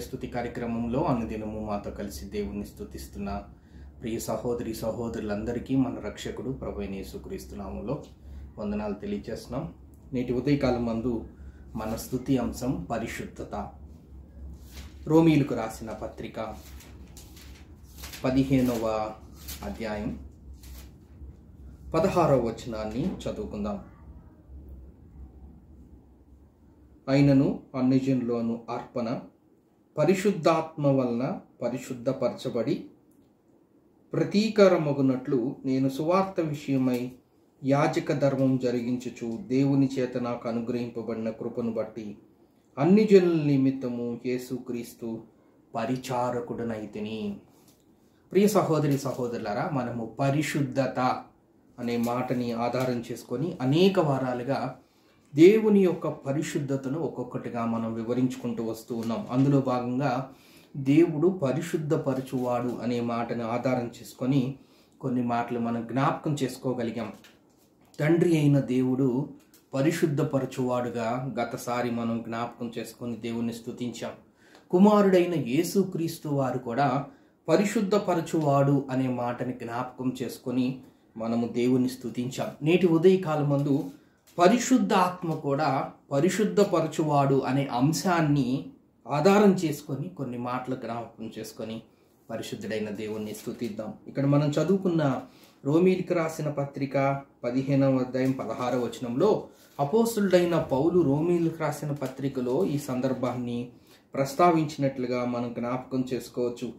స్తుతి కార్యక్రమంలో అనుదినము మాతో కలిసి దేవుణ్ణి స్తుతిస్తున్న ప్రియ సహోదరి సహోదరులందరికీ మన రక్షకుడు ప్రభువైన యేసుక్రీస్తు నామములో వందనాలు తెలియజేస్తున్నాం. నేటి ఉదయకాలం మందు మన స్తుతి అంశం పరిశుద్ధత. రోమీయులకు రాసిన పత్రిక 15వ అధ్యాయం 16వ వచనాన్ని చదువుకుందాం. అయినను అన్యజనులోను అర్పణ పరిశుద్ధాత్మ వలన పరిశుద్ధపరచబడి ప్రతీకారమగునట్లు నేను సువార్త విషయమై యాజక ధర్మం జరిగించుచు దేవుని చేత నాకు అనుగ్రహింపబడిన కృపను బట్టి అన్ని జనుల నిమిత్తము యేసుక్రీస్తు పరిచారకుడనైతిని. ప్రియ సహోదరి సహోదరులారా, మనము పరిశుద్ధత అనే మాటని ఆధారం చేసుకొని అనేక వారాలుగా దేవుని యొక్క పరిశుద్ధతను ఒక్కొక్కటిగా మనం వివరించుకుంటూ వస్తూ ఉన్నాం. అందులో భాగంగా దేవుడు పరిశుద్ధపరచువాడు అనే మాటను ఆధారం చేసుకొని కొన్ని మాటలు మనం జ్ఞాపకం చేసుకోగలిగాం. తండ్రి అయిన దేవుడు పరిశుద్ధపరచువాడుగా గతసారి మనం జ్ఞాపకం చేసుకొని దేవుణ్ణి స్తుతించాం. కుమారుడైన యేసుక్రీస్తు వారు కూడా పరిశుద్ధపరచువాడు అనే మాటని జ్ఞాపకం చేసుకొని మనము దేవుణ్ణి స్తుతించాం. నేటి ఉదయకాలం మందు పరిశుద్ధాత్మ కూడా పరిశుద్ధపరచువాడు అనే అంశాన్ని ఆధారం చేసుకొని కొన్ని మాటలు జ్ఞాపకం చేసుకొని పరిశుద్ధుడైన దేవుణ్ణి స్తుతిద్దాం. ఇక్కడ మనం చదువుకున్న రోమీయులకు రాసిన పత్రిక 15వ అధ్యాయం 16వ వచనంలో అపోస్తులుడైన పౌలు రోమీయులకు రాసిన పత్రికలో ఈ సందర్భాన్ని ప్రస్తావించినట్లుగా మనం జ్ఞాపకం చేసుకోవచ్చు.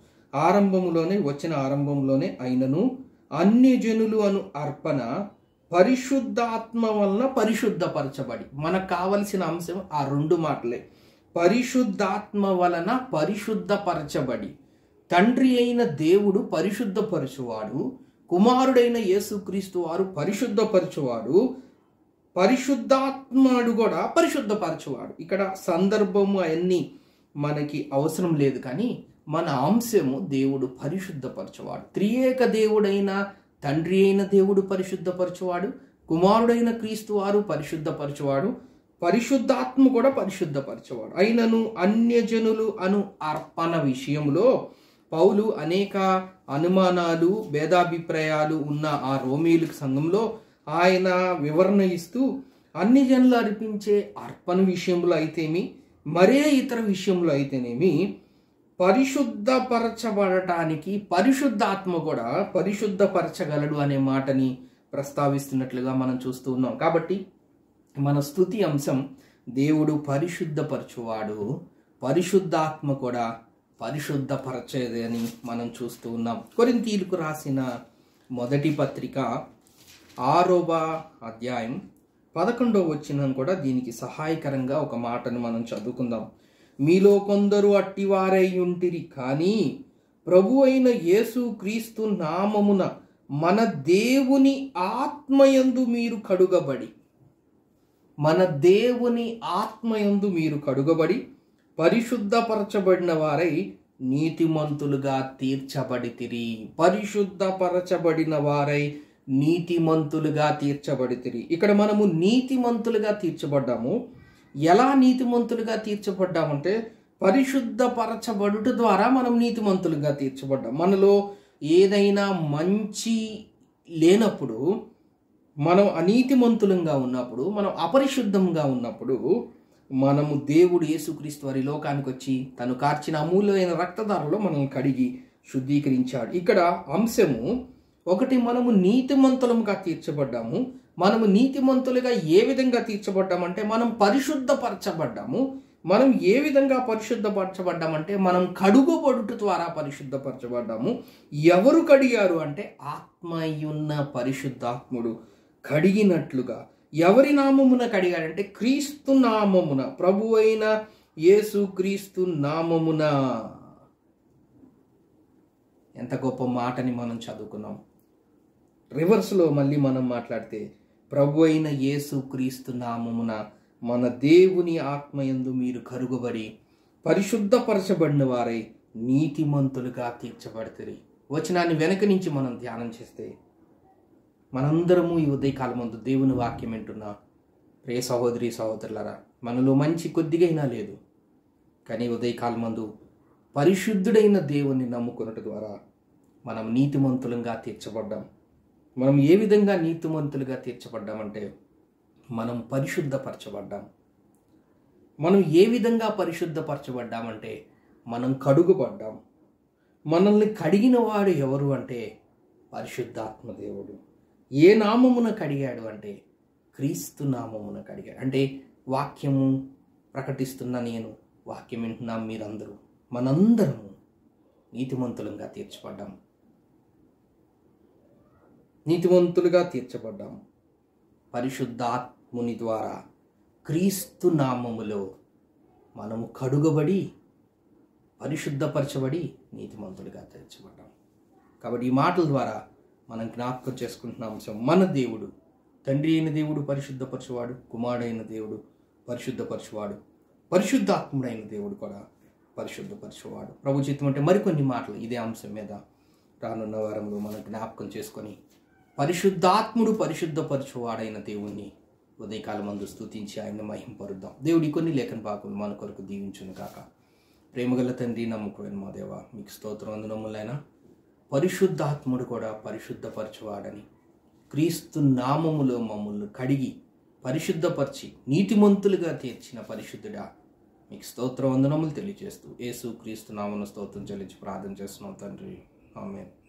ఆరంభంలోనే అయినను అన్యజనులు అను అర్పణ పరిశుద్ధాత్మ వలన పరిశుద్ధపరచబడి. మనకు కావలసిన అంశం ఆ రెండు మాటలే. పరిశుద్ధాత్మ వలన పరిశుద్ధపరచబడి. తండ్రి అయిన దేవుడు పరిశుద్ధపరచువాడు, కుమారుడైన యేసుక్రీస్తు వారు పరిశుద్ధపరచువాడు, పరిశుద్ధాత్ముడు కూడా పరిశుద్ధపరచువాడు. ఇక్కడ సందర్భము అవన్నీ మనకి అవసరం లేదు, కానీ మన అంశము దేవుడు పరిశుద్ధపరచువాడు. త్రియేక దేవుడైన తండ్రి అయిన దేవుడు పరిశుద్ధపరచువాడు, కుమారుడైన క్రీస్తు వారు పరిశుద్ధపరచువాడు, పరిశుద్ధాత్మ కూడా పరిశుద్ధపరచువాడు. అయినను అన్యజనులు అను అర్పణ విషయంలో పౌలు అనేక అనుమానాలు భేదాభిప్రాయాలు ఉన్న ఆ రోమీయుల సంఘంలో ఆయన వివరణ ఇస్తూ అన్ని జనులు అర్పించే అర్పణ విషయంలో అయితేమి మరే ఇతర విషయంలో అయితేనేమి పరిశుద్ధపరచబడటానికి పరిశుద్ధాత్మ కూడా పరిశుద్ధపరచగలడు అనే మాటని ప్రస్తావిస్తున్నట్లుగా మనం చూస్తూ ఉన్నాం. కాబట్టి మన స్తుతి అంశం దేవుడు పరిశుద్ధపరచువాడు, పరిశుద్ధాత్మ కూడా పరిశుద్ధపరచేది అని మనం చూస్తూ ఉన్నాం. కొరింథీయులకు రాసిన మొదటి పత్రిక 6వ అధ్యాయం 11వ వచనం కూడా దీనికి సహాయకరంగా ఒక మాటను మనం చదువుకుందాం. మీలో కొందరు అట్టివారై ఉంటిరి, కానీ ప్రభు అయిన యేసు క్రీస్తు నామమున మన దేవుని ఆత్మయందు మీరు కడుగబడి, మన దేవుని ఆత్మయందు మీరు కడుగబడి పరిశుద్ధపరచబడిన వారై నీతిమంతులుగా తీర్చబడితిరి. పరిశుద్ధపరచబడిన వారై నీతిమంతులుగా తీర్చబడితిరి. ఇక్కడ మనము నీతిమంతులుగా తీర్చబడ్డాము. ఎలా నీతిమంతులుగా తీర్చబడ్డామంటే పరిశుద్ధపరచబడుట ద్వారా మనం నీతిమంతులుగా తీర్చబడ్డాం. మనలో ఏదైనా మంచి లేనప్పుడు, మనం అనీతిమంతులంగా ఉన్నప్పుడు, మనం అపరిశుద్ధంగా ఉన్నప్పుడు మనము దేవుడు యేసుక్రీస్తు వారి లోకానికి వచ్చి తను కార్చిన అమూల్యమైన రక్తధారలో మనం కడిగి శుద్ధీకరించాడు. ఇక్కడ అంశము ఒకటి, మనము నీతిమంతులుగా తీర్చబడ్డాము. మనము నీతిమంతులుగా ఏ విధంగా తీర్చబడ్డామంటే మనం పరిశుద్ధపరచబడ్డాము. మనం ఏ విధంగా పరిశుద్ధపరచబడ్డామంటే మనం కడుగుబడుట ద్వారా పరిశుద్ధపరచబడ్డాము. ఎవరు కడిగారు అంటే ఆత్మయున్న పరిశుద్ధాత్ముడు కడిగినట్లుగా. ఎవరి నామమున కడిగాడంటే క్రీస్తు నామమున, ప్రభు అయిన యేసు క్రీస్తు నామమున. ఎంత గొప్ప మాటని మనం చదువుకున్నాం. రివర్స్లో మళ్ళీ మనం మాట్లాడితే ప్రభు అయిన యేసు క్రీస్తు నామమున మన దేవుని ఆత్మయందు మీరు కరుగబడి పరిశుద్ధపరచబడిన వారై నీతిమంతులుగా తీర్చబడతారు. వచనాన్ని వెనక నుంచి మనం ధ్యానం చేస్తే మనందరము ఈ ఉదయకాలం ముందు దేవుని వాక్యం వింటున్నా ప్రియ సహోదరి సహోదరులారా, మనలో మంచి కొద్దిగైనా లేదు, కానీ ఉదయకాలం ముందు పరిశుద్ధుడైన దేవుణ్ణి నమ్ముకున్నట ద్వారా మనం నీతిమంతులంగా తీర్చబడ్డాం. మనం ఏ విధంగా నీతిమంతులుగా తీర్చబడ్డామంటే మనం పరిశుద్ధపరచబడ్డాం. మనం ఏ విధంగా పరిశుద్ధపరచబడ్డామంటే మనం కడుగుపడ్డాం. మనల్ని కడిగిన వాడు ఎవరు అంటే పరిశుద్ధాత్మ దేవుడు. ఏ నామమున కడిగాడు అంటే క్రీస్తు నామమున కడిగాడు. అంటే వాక్యము ప్రకటిస్తున్న నేను, వాక్యం వింటున్నాం మీరందరూ, మనందరము నీతిమంతులుగా తీర్చబడ్డాం. నీతిమంతులుగా తీర్చబడ్డాం పరిశుద్ధాత్ముని ద్వారా. క్రీస్తు నామములో మనము కడుగబడి పరిశుద్ధపరచబడి నీతిమంతులుగా తీర్చబడ్డాం. కాబట్టి ఈ మాటల ద్వారా మనం జ్ఞాపకం చేసుకుంటున్న అంశం, మన దేవుడు తండ్రి అయిన దేవుడు పరిశుద్ధపరచువాడు, కుమారుడైన దేవుడు పరిశుద్ధపరచువాడు, పరిశుద్ధాత్ముడైన దేవుడు కూడా పరిశుద్ధపరచువాడు. ప్రభు చిత్తం అంటే మరికొన్ని మాటలు ఇదే అంశం మీద రానున్న వారంలో మనం జ్ఞాపకం చేసుకొని పరిశుద్ధాత్ముడు పరిశుద్ధపరచువాడైన దేవుణ్ణి ఉదయకాలం మందు స్తుతించి ఆయన్ని మహింపరుద్దాం. దేవుడి కొన్ని లేఖన భాగములు మన కొరకు దీవించును కాక. ప్రేమగల తండ్రి, నమ్మకమైన మా దేవ, మీకు స్తోత్రం. అందునములైనా పరిశుద్ధాత్ముడు కూడా పరిశుద్ధపరచువాడని, క్రీస్తు నామములో మమ్మల్ని కడిగి పరిశుద్ధపరిచి నీతిమంతులుగా తీర్చిన పరిశుద్ధుడా, మీకు స్తోత్రం వందనములు తెలియజేస్తూ యేసు క్రీస్తు నామమున స్తోత్రం చెల్లించి ప్రార్థన చేస్తున్నాం తండ్రి. ఆమేన్.